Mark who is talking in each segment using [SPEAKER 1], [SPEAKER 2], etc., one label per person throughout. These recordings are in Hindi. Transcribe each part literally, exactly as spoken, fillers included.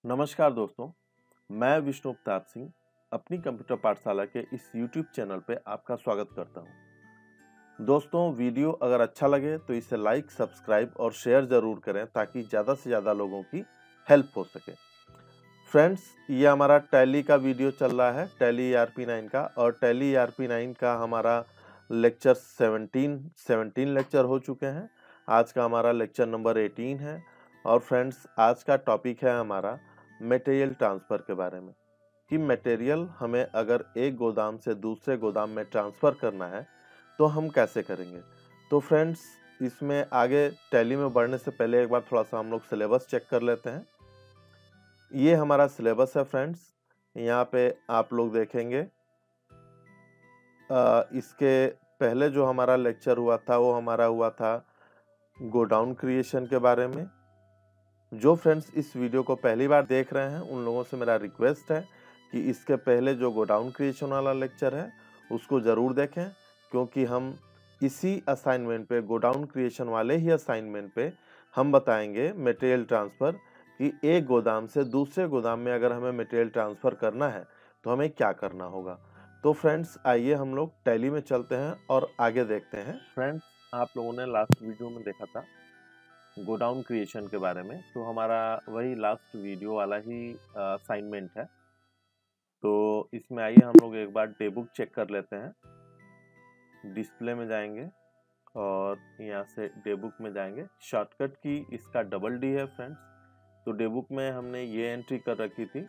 [SPEAKER 1] नमस्कार दोस्तों, मैं विष्णु प्रताप सिंह अपनी कंप्यूटर पाठशाला के इस यूट्यूब चैनल पे आपका स्वागत करता हूं। दोस्तों, वीडियो अगर अच्छा लगे तो इसे लाइक, सब्सक्राइब और शेयर ज़रूर करें ताकि ज़्यादा से ज़्यादा लोगों की हेल्प हो सके। फ्रेंड्स, ये हमारा टैली का वीडियो चल रहा है, Tally E R P nine का, और Tally E R P nine का हमारा लेक्चर सेवनटीन सेवनटीन लेक्चर हो चुके हैं। आज का हमारा लेक्चर नंबर एटीन है। और फ्रेंड्स, आज का टॉपिक है हमारा मटेरियल ट्रांसफ़र के बारे में कि मटेरियल हमें अगर एक गोदाम से दूसरे गोदाम में ट्रांसफ़र करना है तो हम कैसे करेंगे। तो फ्रेंड्स, इसमें आगे टैली में बढ़ने से पहले एक बार थोड़ा सा हम लोग सिलेबस चेक कर लेते हैं। ये हमारा सिलेबस है फ्रेंड्स। यहाँ पे आप लोग देखेंगे आ, इसके पहले जो हमारा लेक्चर हुआ था वो हमारा हुआ था गोडाउन क्रिएशन के बारे में। जो फ्रेंड्स इस वीडियो को पहली बार देख रहे हैं उन लोगों से मेरा रिक्वेस्ट है कि इसके पहले जो गोडाउन क्रिएशन वाला लेक्चर है उसको ज़रूर देखें, क्योंकि हम इसी असाइनमेंट पे, गोडाउन क्रिएशन वाले ही असाइनमेंट पे हम बताएंगे मटेरियल ट्रांसफ़र कि एक गोदाम से दूसरे गोदाम में अगर हमें मटेरियल ट्रांसफ़र करना है तो हमें क्या करना होगा। तो फ्रेंड्स, आइए हम लोग टैली में चलते हैं और आगे देखते हैं। फ्रेंड्स, आप लोगों ने लास्ट वीडियो में देखा था गोडाउन क्रिएशन के बारे में, तो हमारा वही लास्ट वीडियो वाला ही असाइनमेंट है। तो इसमें आइए हम लोग एक बार डे बुक चेक कर लेते हैं। डिस्प्ले में जाएंगे और यहाँ से डे बुक में जाएंगे। शॉर्टकट की इसका डबल डी है फ्रेंड्स। तो डे बुक में हमने ये एंट्री कर रखी थी।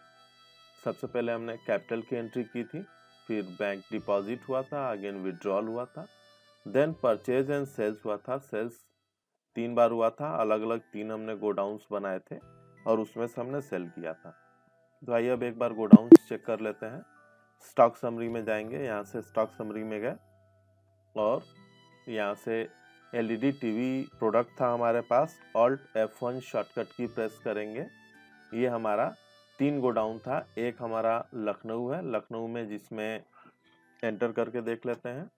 [SPEAKER 1] सबसे पहले हमने कैपिटल की एंट्री की थी, फिर बैंक डिपॉजिट हुआ था, अगेन विड्रॉल हुआ था, देन परचेज एंड सेल्स हुआ था। सेल्स तीन बार हुआ था, अलग अलग तीन हमने गोडाउन्स बनाए थे और उसमें से हमने सेल किया था। तो आइए अब एक बार गोडाउन्स चेक कर लेते हैं। स्टॉक समरी में जाएंगे, यहाँ से स्टॉक समरी में गए और यहाँ से एलईडी टीवी प्रोडक्ट था हमारे पास। ऑल्ट एफ वन शॉर्टकट की प्रेस करेंगे। ये हमारा तीन गोडाउन था। एक हमारा लखनऊ है, लखनऊ में जिसमें एंटर करके देख लेते हैं।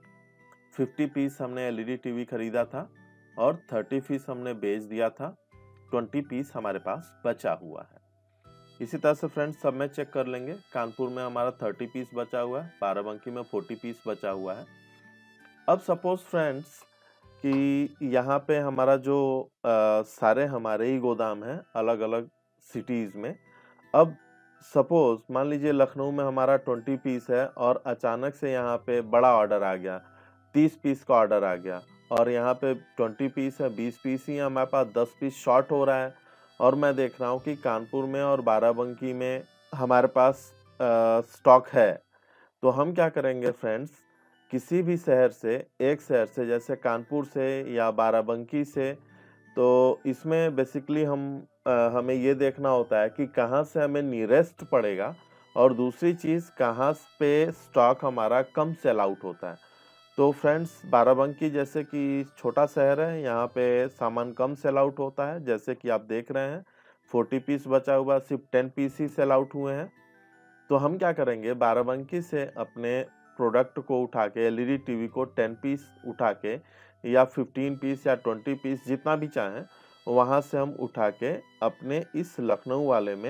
[SPEAKER 1] पचास पीस हमने एलईडी टीवी खरीदा था और तीस पीस हमने बेच दिया था। बीस पीस हमारे पास बचा हुआ है। इसी तरह से फ्रेंड्स सब में चेक कर लेंगे। कानपुर में हमारा तीस पीस बचा हुआ है, बाराबंकी में चालीस पीस बचा हुआ है। अब सपोज फ्रेंड्स कि यहाँ पे हमारा जो आ, सारे हमारे ही गोदाम हैं अलग अलग सिटीज़ में। अब सपोज मान लीजिए लखनऊ में हमारा बीस पीस है और अचानक से यहाँ पे बड़ा ऑर्डर आ गया, तीस पीस का ऑर्डर आ गया, और यहाँ पे बीस पीस है, बीस पीस ही हमारे पास दस पीस शॉर्ट हो रहा है। और मैं देख रहा हूँ कि कानपुर में और बाराबंकी में हमारे पास स्टॉक है। तो हम क्या करेंगे फ्रेंड्स, किसी भी शहर से, एक शहर से जैसे कानपुर से या बाराबंकी से, तो इसमें बेसिकली हम आ, हमें ये देखना होता है कि कहाँ से हमें नियरेस्ट पड़ेगा और दूसरी चीज़ कहाँ पे स्टॉक हमारा कम सेल आउट होता है। तो फ्रेंड्स, बाराबंकी जैसे कि छोटा शहर है, यहाँ पे सामान कम सेल आउट होता है। जैसे कि आप देख रहे हैं चालीस पीस बचा हुआ, सिर्फ दस पीस ही सेल आउट हुए हैं। तो हम क्या करेंगे, बाराबंकी से अपने प्रोडक्ट को उठा के, एलईडी टीवी को दस पीस उठा के या पंद्रह पीस या बीस पीस जितना भी चाहें वहाँ से हम उठा के अपने इस लखनऊ वाले में,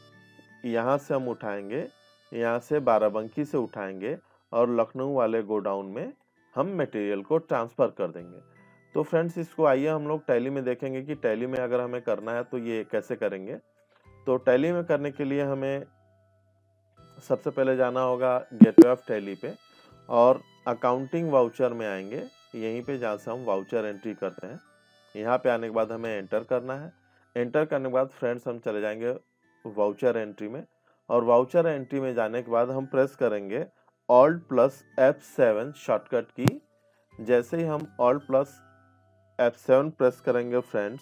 [SPEAKER 1] यहाँ से हम उठाएंगे, यहाँ से बाराबंकी से उठाएंगे और लखनऊ वाले गोडाउन में हम मटेरियल को ट्रांसफ़र कर देंगे। तो फ्रेंड्स, इसको आइए हम लोग टैली में देखेंगे कि टैली में अगर हमें करना है तो ये कैसे करेंगे। तो टैली में करने के लिए हमें सबसे पहले जाना होगा गेटवे ऑफ टैली पे और अकाउंटिंग वाउचर में आएंगे, यहीं पे जहाँ से हम वाउचर एंट्री करते हैं। यहाँ पे आने के बाद हमें एंटर करना है। एंटर करने के बाद फ्रेंड्स हम चले जाएंगे वाउचर एंट्री में, और वाउचर एंट्री में जाने के बाद हम प्रेस करेंगे Alt plus F seven shortcut की। जैसे ही हम Alt plus F seven press करेंगे फ्रेंड्स,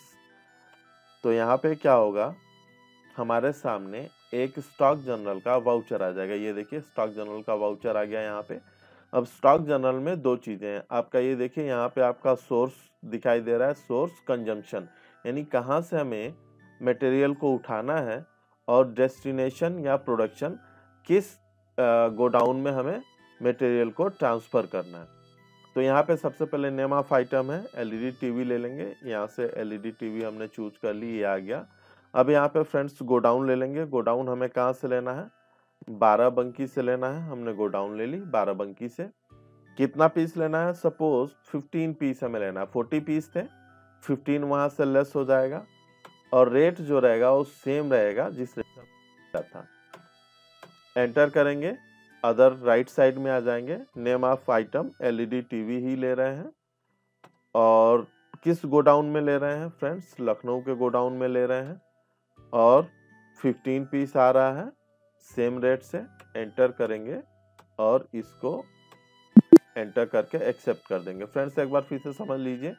[SPEAKER 1] तो यहाँ पे क्या होगा, हमारे सामने एक स्टॉक जनरल का वाउचर आ जाएगा। ये देखिए स्टॉक जनरल का वाउचर आ गया यहाँ पे। अब स्टॉक जनरल में दो चीज़ें हैं आपका, ये देखिए यहाँ पे आपका सोर्स दिखाई दे रहा है, सोर्स कंजम्पशन, यानी कहाँ से हमें मटेरियल को उठाना है और डेस्टिनेशन या प्रोडक्शन किस गोडाउन में हमें मटेरियल को ट्रांसफ़र करना है। तो यहाँ पे सबसे पहले नेम ऑफ आइटम है, एलईडी टीवी ले लेंगे। यहाँ से एलईडी टीवी हमने चूज कर ली, ये आ गया। अब यहाँ पे फ्रेंड्स गोडाउन ले लेंगे। गोडाउन हमें कहाँ से लेना है? बाराबंकी से लेना है। हमने गोडाउन ले ली बाराबंकी से। कितना पीस लेना है? सपोज पंद्रह पीस हमें लेना है। चालीस पीस थे, पंद्रह वहां से लेस हो जाएगा और रेट जो रहेगा वो सेम रहेगा जिस रेट से था। एंटर करेंगे, अदर राइट साइड में आ जाएंगे। Name of item LED TV ही ले रहे हैं और किस गोडाउन में ले रहे हैं फ्रेंड्स? लखनऊ के गोडाउन में ले रहे हैं और पंद्रह पीस आ रहा है सेम रेट से। एंटर करेंगे और इसको एंटर करके एक्सेप्ट कर देंगे। फ्रेंड्स एक बार फिर से समझ लीजिए,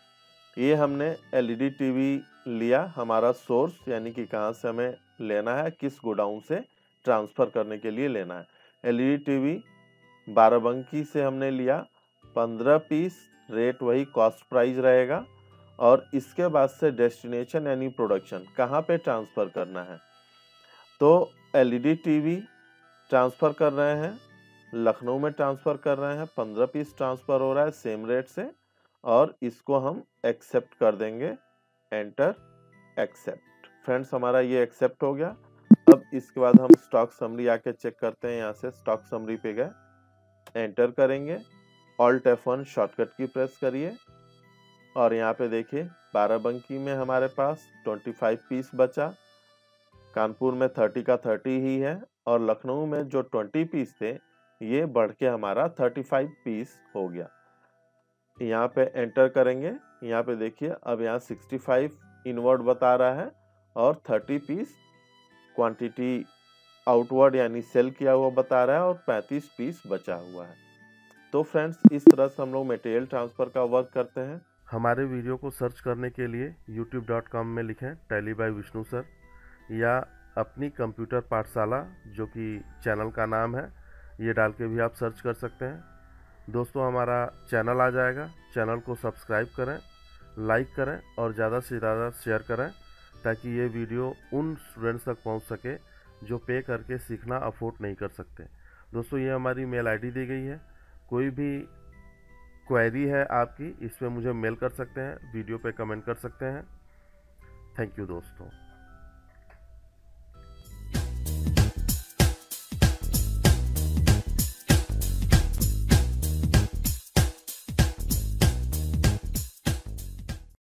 [SPEAKER 1] ये हमने एलईडी टीवी लिया, हमारा सोर्स यानी कि कहाँ से हमें लेना है, किस गोडाउन से ट्रांसफ़र करने के लिए लेना है। एलईडी टीवी बाराबंकी से हमने लिया पंद्रह पीस, रेट वही कॉस्ट प्राइस रहेगा और इसके बाद से डेस्टिनेशन यानी प्रोडक्शन कहाँ पे ट्रांसफ़र करना है। तो एलईडी टीवी ट्रांसफ़र कर रहे हैं, लखनऊ में ट्रांसफ़र कर रहे हैं, पंद्रह पीस ट्रांसफ़र हो रहा है सेम रेट से और इसको हम एक्सेप्ट कर देंगे। Enter accept. फ्रेंड्स हमारा ये एक्सेप्ट हो गया। अब इसके बाद हम स्टॉक समरी आके चेक करते हैं। यहाँ से स्टॉक समरी पे गए, एंटर करेंगे, ऑल्ट एफ वन शॉर्टकट की प्रेस करिए और यहाँ पे देखिए बाराबंकी में हमारे पास पच्चीस पीस बचा, कानपुर में तीस का तीस ही है और लखनऊ में जो बीस पीस थे ये बढ़ के हमारा पैंतीस पीस हो गया। यहाँ पे एंटर करेंगे, यहाँ पे देखिए अब यहाँ पैंसठ इनवर्ड बता रहा है और तीस पीस क्वांटिटी आउटवर्ड यानी सेल किया हुआ बता रहा है और पैंतीस पीस बचा हुआ है। तो फ्रेंड्स इस तरह से हम लोग मटेरियल ट्रांसफ़र का वर्क करते हैं। हमारे वीडियो को सर्च करने के लिए यूट्यूब डॉट कॉम में लिखें टैली बाय विष्णु सर या अपनी कंप्यूटर पाठशाला जो कि चैनल का नाम है, ये डाल के भी आप सर्च कर सकते हैं। दोस्तों हमारा चैनल आ जाएगा, चैनल को सब्सक्राइब करें, लाइक करें और ज़्यादा से ज़्यादा शेयर करें ताकि ये वीडियो उन स्टूडेंट्स तक पहुंच सके जो पे करके सीखना अफोर्ड नहीं कर सकते। दोस्तों ये हमारी मेल आईडी दी गई है, कोई भी क्वेरी है आपकी इस पर मुझे मेल कर सकते हैं, वीडियो पे कमेंट कर सकते हैं। थैंक यू दोस्तों।